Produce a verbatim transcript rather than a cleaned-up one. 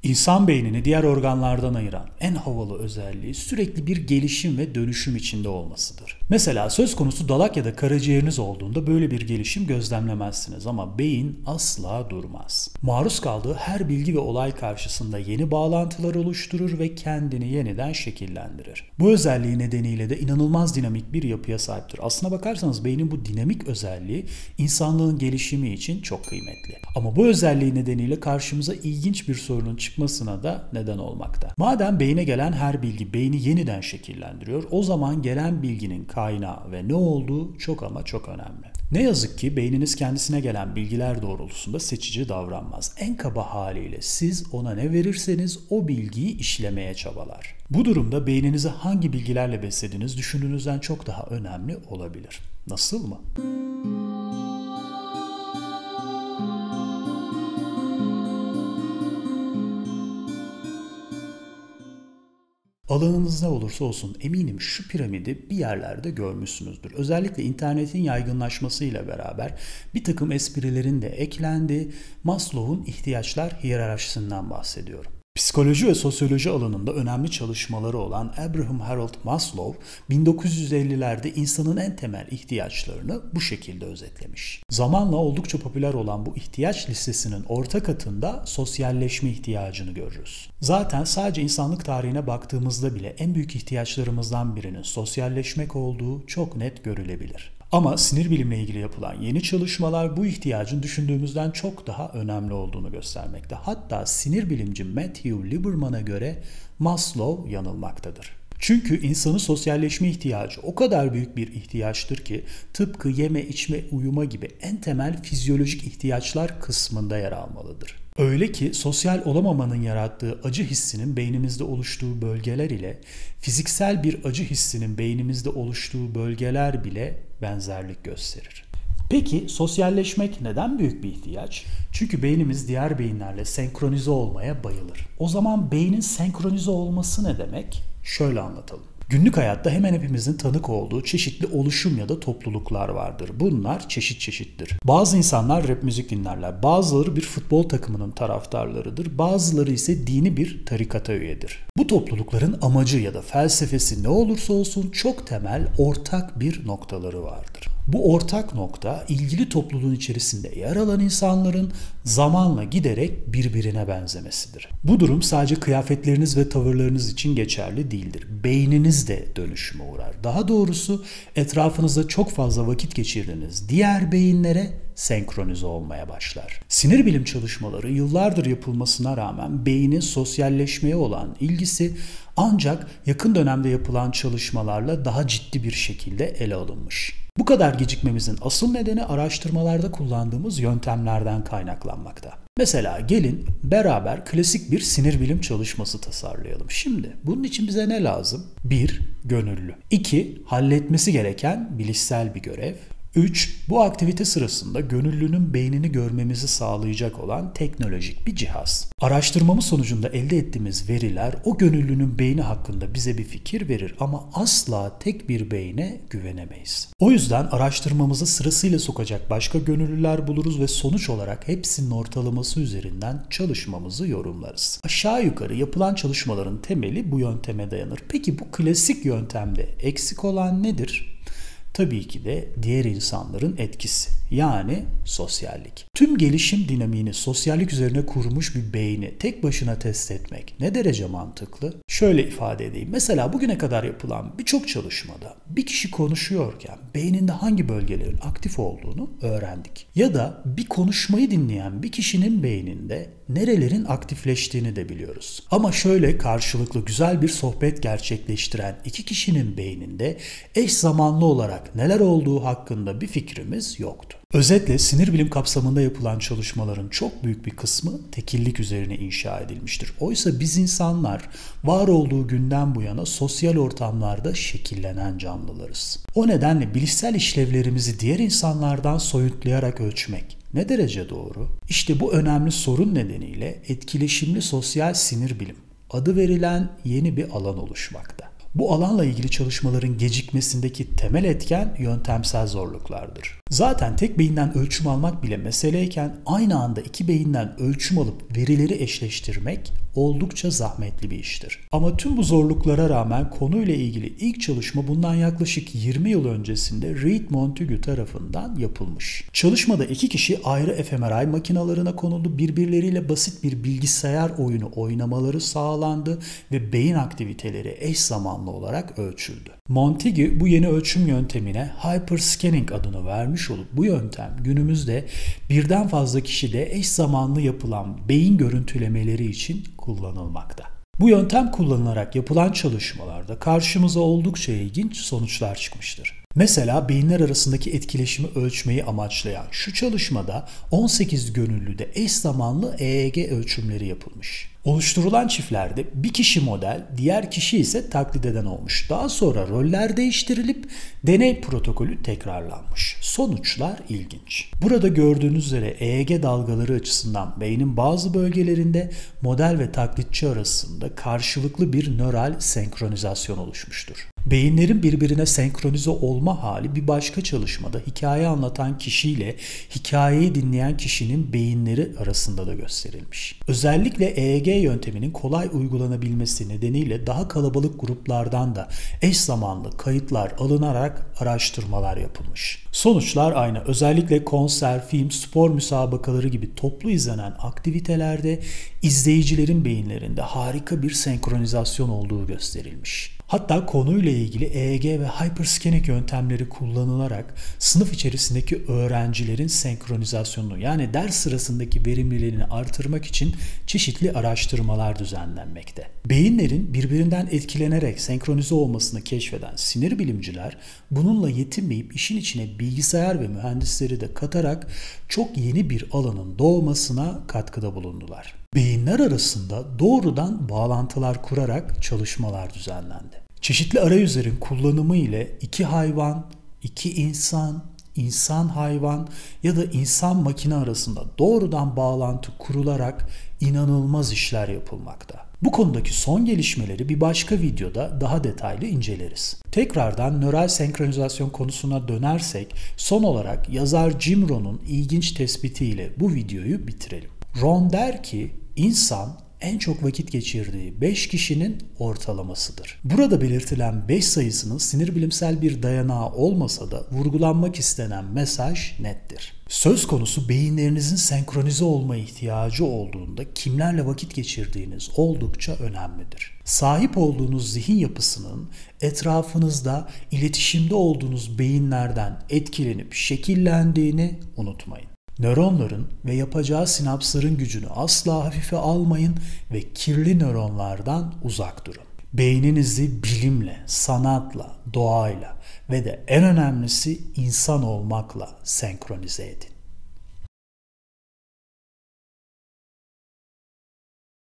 İnsan beynini diğer organlardan ayıran en havalı özelliği sürekli bir gelişim ve dönüşüm içinde olmasıdır. Mesela söz konusu dalak ya da karaciğeriniz olduğunda böyle bir gelişim gözlemlemezsiniz ama beyin asla durmaz. Maruz kaldığı her bilgi ve olay karşısında yeni bağlantılar oluşturur ve kendini yeniden şekillendirir. Bu özelliği nedeniyle de inanılmaz dinamik bir yapıya sahiptir. Aslına bakarsanız beynin bu dinamik özelliği insanlığın gelişimi için çok kıymetli. Ama bu özelliği nedeniyle karşımıza ilginç bir sorunun çıkmasına da neden olmakta. Madem beyne gelen her bilgi beyni yeniden şekillendiriyor, o zaman gelen bilginin kaynağı ve ne olduğu çok ama çok önemli. Ne yazık ki beyniniz kendisine gelen bilgiler doğrultusunda seçici davranmaz. En kaba haliyle siz ona ne verirseniz o bilgiyi işlemeye çabalar. Bu durumda beyninizi hangi bilgilerle beslediğiniz düşündüğünüzden çok daha önemli olabilir. Nasıl mı? Alanınız ne olursa olsun eminim şu piramidi bir yerlerde görmüşsünüzdür. Özellikle internetin yaygınlaşmasıyla beraber bir takım esprilerin de eklendiği Maslow'un ihtiyaçlar hiyerarşisinden bahsediyorum. Psikoloji ve sosyoloji alanında önemli çalışmaları olan Abraham Harold Maslow, bin dokuz yüz ellilerde insanın en temel ihtiyaçlarını bu şekilde özetlemiş. Zamanla oldukça popüler olan bu ihtiyaç listesinin orta katında sosyalleşme ihtiyacını görürüz. Zaten sadece insanlık tarihine baktığımızda bile en büyük ihtiyaçlarımızdan birinin sosyalleşmek olduğu çok net görülebilir. Ama sinir bilimle ilgili yapılan yeni çalışmalar bu ihtiyacın düşündüğümüzden çok daha önemli olduğunu göstermekte. Hatta sinir bilimci Matthew Lieberman'a göre Maslow yanılmaktadır. Çünkü insanın sosyalleşme ihtiyacı o kadar büyük bir ihtiyaçtır ki tıpkı yeme, içme, uyuma gibi en temel fizyolojik ihtiyaçlar kısmında yer almalıdır. Öyle ki sosyal olamamanın yarattığı acı hissinin beynimizde oluştuğu bölgeler ile fiziksel bir acı hissinin beynimizde oluştuğu bölgeler bile benzerlik gösterir. Peki sosyalleşmek neden büyük bir ihtiyaç? Çünkü beynimiz diğer beyinlerle senkronize olmaya bayılır. O zaman beynin senkronize olması ne demek? Şöyle anlatalım. Günlük hayatta hemen hepimizin tanık olduğu çeşitli oluşum ya da topluluklar vardır. Bunlar çeşit çeşittir. Bazı insanlar rap müzik dinlerler. Bazıları bir futbol takımının taraftarlarıdır. Bazıları ise dini bir tarikata üyedir. Bu toplulukların amacı ya da felsefesi ne olursa olsun çok temel, ortak bir noktaları vardır. Bu ortak nokta ilgili topluluğun içerisinde yer alan insanların zamanla giderek birbirine benzemesidir. Bu durum sadece kıyafetleriniz ve tavırlarınız için geçerli değildir. Beyniniz de dönüşüme uğrar. Daha doğrusu etrafınızda çok fazla vakit geçirdiğiniz diğer beyinlere senkronize olmaya başlar. Sinir bilim çalışmaları yıllardır yapılmasına rağmen beynin sosyalleşmeye olan ilgisi ancak yakın dönemde yapılan çalışmalarla daha ciddi bir şekilde ele alınmış. Bu kadar gecikmemizin asıl nedeni araştırmalarda kullandığımız yöntemlerden kaynaklanmakta. Mesela gelin beraber klasik bir sinir bilim çalışması tasarlayalım. Şimdi bunun için bize ne lazım? bir Gönüllü. iki Halletmesi gereken bilişsel bir görev. üç Bu aktivite sırasında gönüllünün beynini görmemizi sağlayacak olan teknolojik bir cihaz. Araştırmamız sonucunda elde ettiğimiz veriler o gönüllünün beyni hakkında bize bir fikir verir ama asla tek bir beyne güvenemeyiz. O yüzden araştırmamızı sırasıyla sokacak başka gönüllüler buluruz ve sonuç olarak hepsinin ortalaması üzerinden çalışmamızı yorumlarız. Aşağı yukarı yapılan çalışmaların temeli bu yönteme dayanır. Peki bu klasik yöntemde eksik olan nedir? Tabii ki de diğer insanların etkisi, yani sosyallik. Tüm gelişim dinamiğini sosyallik üzerine kurmuş bir beyni tek başına test etmek ne derece mantıklı? Şöyle ifade edeyim. Mesela bugüne kadar yapılan birçok çalışmada bir kişi konuşuyorken beyninde hangi bölgelerin aktif olduğunu öğrendik. Ya da bir konuşmayı dinleyen bir kişinin beyninde nerelerin aktifleştiğini de biliyoruz. Ama şöyle karşılıklı güzel bir sohbet gerçekleştiren iki kişinin beyninde eş zamanlı olarak neler olduğu hakkında bir fikrimiz yoktu. Özetle sinir bilim kapsamında yapılan çalışmaların çok büyük bir kısmı tekillik üzerine inşa edilmiştir. Oysa biz insanlar var olduğu günden bu yana sosyal ortamlarda şekillenen canlılarız. O nedenle bilişsel işlevlerimizi diğer insanlardan soyutlayarak ölçmek ne derece doğru? İşte bu önemli sorun nedeniyle etkileşimli sosyal sinir bilim adı verilen yeni bir alan oluşmakta. Bu alanla ilgili çalışmaların gecikmesindeki temel etken yöntemsel zorluklardır. Zaten tek beyinden ölçüm almak bile meseleyken aynı anda iki beyinden ölçüm alıp verileri eşleştirmek oldukça zahmetli bir iştir. Ama tüm bu zorluklara rağmen konuyla ilgili ilk çalışma bundan yaklaşık yirmi yıl öncesinde Reed Montague tarafından yapılmış. Çalışmada iki kişi ayrı F M R I makinalarına konuldu, birbirleriyle basit bir bilgisayar oyunu oynamaları sağlandı ve beyin aktiviteleri eş zamanlı olarak ölçüldü. Montague bu yeni ölçüm yöntemine hyperscanning adını vermiş olup bu yöntem günümüzde birden fazla kişide eş zamanlı yapılan beyin görüntülemeleri için kullanılmakta. Bu yöntem kullanılarak yapılan çalışmalarda karşımıza oldukça ilginç sonuçlar çıkmıştır. Mesela beyinler arasındaki etkileşimi ölçmeyi amaçlayan şu çalışmada on sekiz gönüllüde eş zamanlı E E G ölçümleri yapılmış. Oluşturulan çiftlerde bir kişi model, diğer kişi ise taklit eden olmuş. Daha sonra roller değiştirilip deney protokolü tekrarlanmış. Sonuçlar ilginç. Burada gördüğünüz üzere E E G dalgaları açısından beynin bazı bölgelerinde model ve taklitçi arasında karşılıklı bir nöral senkronizasyon oluşmuştur. Beyinlerin birbirine senkronize olma hali bir başka çalışmada hikaye anlatan kişiyle hikayeyi dinleyen kişinin beyinleri arasında da gösterilmiş. Özellikle E E G yönteminin kolay uygulanabilmesi nedeniyle daha kalabalık gruplardan da eş zamanlı kayıtlar alınarak araştırmalar yapılmış. Sonuçlar aynı. Özellikle konser, film, spor müsabakaları gibi toplu izlenen aktivitelerde izleyicilerin beyinlerinde harika bir senkronizasyon olduğu gösterilmiş. Hatta konuyla ilgili E E G ve hyperscanning yöntemleri kullanılarak sınıf içerisindeki öğrencilerin senkronizasyonunu yani ders sırasındaki verimliliğini artırmak için çeşitli araştırmalar düzenlenmekte. Beyinlerin birbirinden etkilenerek senkronize olmasını keşfeden sinir bilimciler bununla yetinmeyip işin içine bilgisayar ve mühendisleri de katarak çok yeni bir alanın doğmasına katkıda bulundular. Beyinler arasında doğrudan bağlantılar kurarak çalışmalar düzenlendi. Çeşitli arayüzlerin kullanımı ile iki hayvan, iki insan, insan hayvan ya da insan makine arasında doğrudan bağlantı kurularak inanılmaz işler yapılmakta. Bu konudaki son gelişmeleri bir başka videoda daha detaylı inceleriz. Tekrardan nöral senkronizasyon konusuna dönersek son olarak yazar Jim Rohn'un ilginç tespitiyle bu videoyu bitirelim. Rohn der ki, İnsan en çok vakit geçirdiği beş kişinin ortalamasıdır. Burada belirtilen beş sayısının sinir bilimsel bir dayanağı olmasa da vurgulanmak istenen mesaj nettir. Söz konusu beyinlerinizin senkronize olma ihtiyacı olduğunda kimlerle vakit geçirdiğiniz oldukça önemlidir. Sahip olduğunuz zihin yapısının etrafınızda iletişimde olduğunuz beyinlerden etkilenip şekillendiğini unutmayın. Nöronların ve yapacağı sinapsların gücünü asla hafife almayın ve kirli nöronlardan uzak durun. Beyninizi bilimle, sanatla, doğayla ve de en önemlisi insan olmakla senkronize edin.